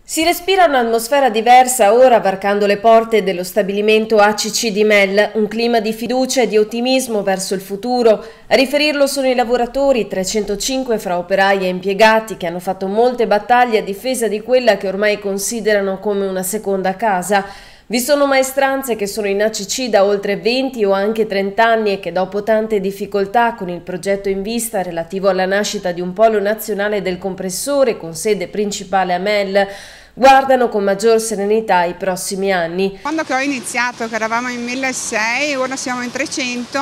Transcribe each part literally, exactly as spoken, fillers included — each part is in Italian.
Si respira un'atmosfera diversa ora varcando le porte dello stabilimento A C C di Mel, un clima di fiducia e di ottimismo verso il futuro. A riferirlo sono i lavoratori, trecentocinque fra operai e impiegati, che hanno fatto molte battaglie a difesa di quella che ormai considerano come una seconda casa. Vi sono maestranze che sono in A C C da oltre venti o anche trenta anni e che dopo tante difficoltà con il progetto in vista relativo alla nascita di un polo nazionale del compressore con sede principale a Mel, guardano con maggior serenità i prossimi anni. Quando ho iniziato, che eravamo in milleseicento, ora siamo in trecento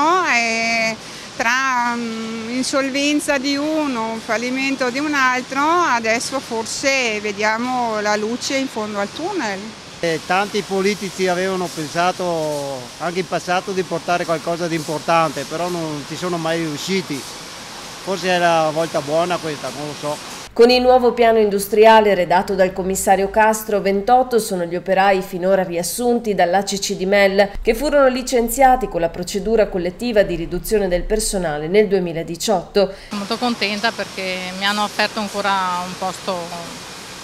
e tra um, insolvenza di uno, fallimento di un altro, adesso forse vediamo la luce in fondo al tunnel. E tanti politici avevano pensato anche in passato di portare qualcosa di importante, però non ci sono mai riusciti. Forse è la volta buona questa, non lo so. Con il nuovo piano industriale redatto dal commissario Castro, ventotto sono gli operai finora riassunti dall'A C C di Mel, che furono licenziati con la procedura collettiva di riduzione del personale nel duemiladiciotto. Sono molto contenta perché mi hanno offerto ancora un posto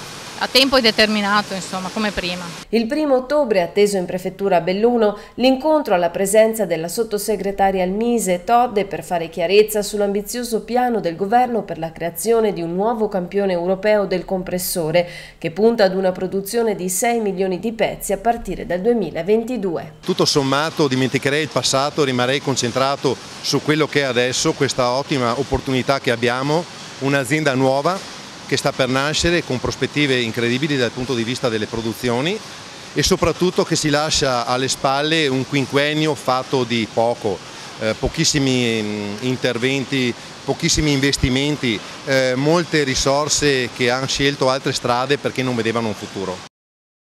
a tempo indeterminato, insomma, come prima. Il primo ottobre è atteso in prefettura a Belluno l'incontro alla presenza della sottosegretaria al Mise Todde per fare chiarezza sull'ambizioso piano del governo per la creazione di un nuovo campione europeo del compressore che punta ad una produzione di sei milioni di pezzi a partire dal duemilaventidue. Tutto sommato dimenticherei il passato, rimarrei concentrato su quello che è adesso, questa ottima opportunità che abbiamo, un'azienda nuova che sta per nascere con prospettive incredibili dal punto di vista delle produzioni e soprattutto che si lascia alle spalle un quinquennio fatto di poco, eh, pochissimi mh, interventi, pochissimi investimenti, eh, molte risorse che hanno scelto altre strade perché non vedevano un futuro.